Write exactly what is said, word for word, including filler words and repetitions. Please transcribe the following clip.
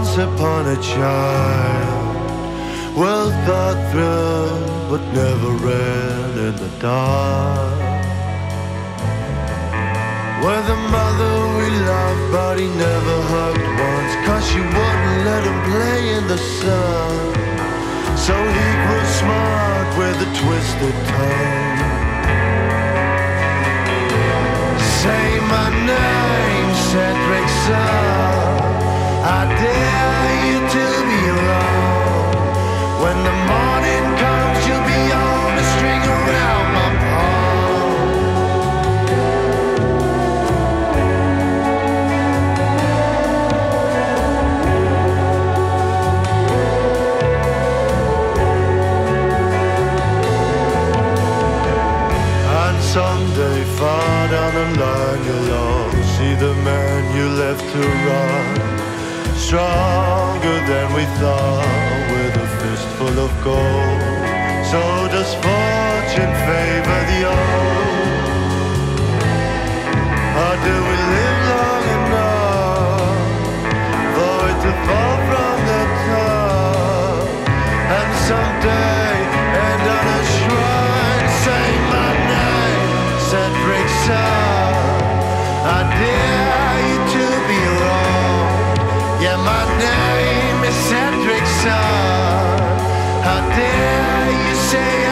once upon a child, well thought through, but never read in the dark. We're the mother we loved, but he never hugged once, 'cause she wouldn't let him play in the sun. So he grew smart with a twisted tongue. Say my name, Cedric Son. I dare you to be wrong. When the morning comes, you'll be on a string around my palm. And someday, far down the line, you'll all see the man you left to run. Stronger than we thought, with a fistful of gold. So does fortune favor the old? Or do we live long enough for it to fall from the top, and someday end on a shrine? Say my name, Cedric Son. I dare you to be wrong. Yeah, my name is Cedric Son. How dare you say